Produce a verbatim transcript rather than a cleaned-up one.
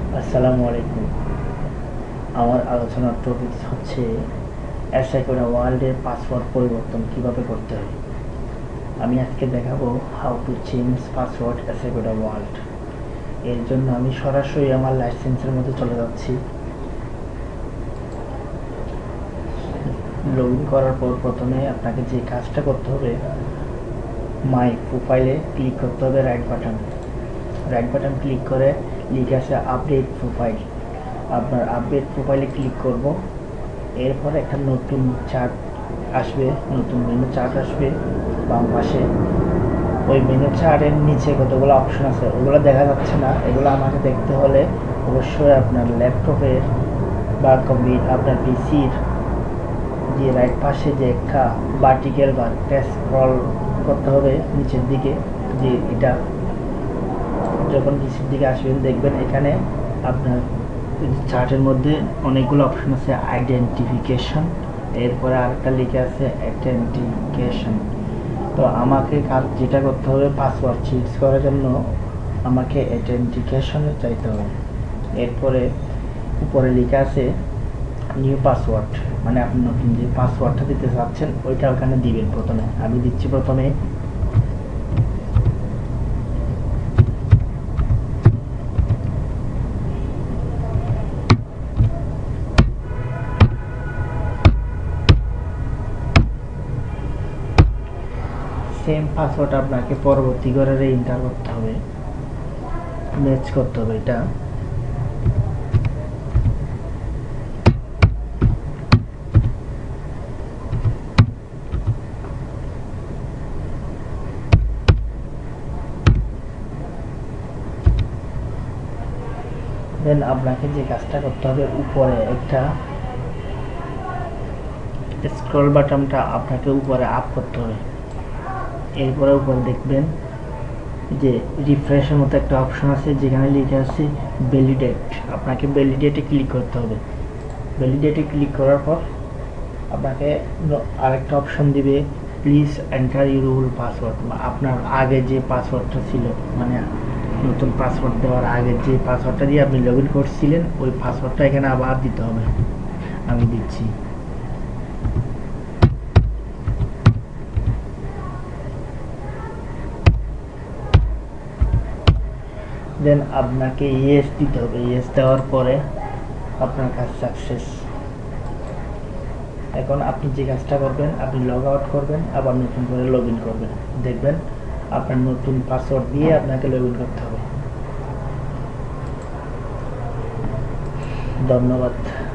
আসসালামু আলাইকুম। আমার আলোচনার টপিক হচ্ছে অ্যাসাইকোডা ওয়ার্ল্ডের পাসওয়ার্ড পরিবর্তন কিভাবে করতে হয়। আমি আজকে দেখাবো হাউ টু চেঞ্জ পাসওয়ার্ড অ্যাসাইকোডা ওয়ার্ল্ড। এর জন্য আমি সরাসরি আমার লাইসেন্সের মধ্যে চলে যাচ্ছি। লগ ইন করার পর প্রথমে আপনাকে যে কাজটা করতে হবে, মাই প্রোফাইলে ক্লিক করতে হবে, right button right button click করে লিখে আছে আপডেট প্রোফাইল। আপনার আপডেট প্রোফাইলে ক্লিক করব। এরপর একটা নতুন চার্ট আসবে, নতুন মেনু চার্ট আসবে বাম পাশে। ওই মেনু চার্টের নিচে কতগুলো অপশন আছে, ওগুলো দেখা যাচ্ছে না। এগুলো আমাকে দেখতে হলে অবশ্যই আপনার ল্যাপটপের বা কম্পিউটার, আপনার পিসির যে রাইট পাশে যে একটা ভার্টিক্যাল বা স্ক্রল করতে হবে নিচের দিকে। যে এটা যখন নিচের দিকে আসবেন দেখবেন এখানে আপনার চার্টের মধ্যে অনেকগুলো অপশন আছে, আইডেন্টিফিকেশন, এরপরে আরেকটা লিখে আছে অ্যাথেন্টিকেশন। তো আমাকে কাজ যেটা করতে হবে, পাসওয়ার্ড চেঞ্জ করার জন্য আমাকে অ্যাথেন্টিকেশনে চাইতে হবে। এরপরে উপরে লেখা আছে নিউ পাসওয়ার্ড, মানে আপনি নতুন যে পাসওয়ার্ডটা দিতে চাচ্ছেন ওইটা ওখানে দিবেন। প্রথমে আমি দিচ্ছি প্রথমে সেম পাসওয়ার্ড আপনাকে পরবর্তী করে এন্টার করতে হবে, ম্যাচ করতে হবে এটা। দেন আপনাকে যে কাজটা করতে হবে, উপরে একটা স্ক্রল বাটনটা আপনাকে উপরে আপ করতে হবে। এরপরে উপরে দেখবেন যে রিফ্রেশের মতো একটা অপশন আছে, যেখানে লিখে আছে ভ্যালিডেট। আপনাকে ভ্যালিডেটে ক্লিক করতে হবে। ভ্যালিডেটে ক্লিক করার পর আপনাকে আরেকটা অপশন দিবে, প্লিজ এন্টার ইউর পাসওয়ার্ড। আপনার আগে যে পাসওয়ার্ডটা ছিল, মানে নতুন পাসওয়ার্ড দেওয়ার আগে যে পাসওয়ার্ডটা দিয়ে আপনি লগ ইন করছিলেন ওই পাসওয়ার্ডটা এখানে আবার দিতে হবে। আমি দিচ্ছি। দেন আপনাকে ইয়েস দিতে হবে। ইয়েস দেওয়ার পরে আপনার কাজ সাকসেস। এখন আপনি যে কাজটা করবেন, আপনি লগ আউট করবেন, আবার নতুন করে লগ ইন করবেন। দেখবেন আপনার নতুন পাসওয়ার্ড দিয়ে আপনাকে লগ ইন করতে হবে। ধন্যবাদ।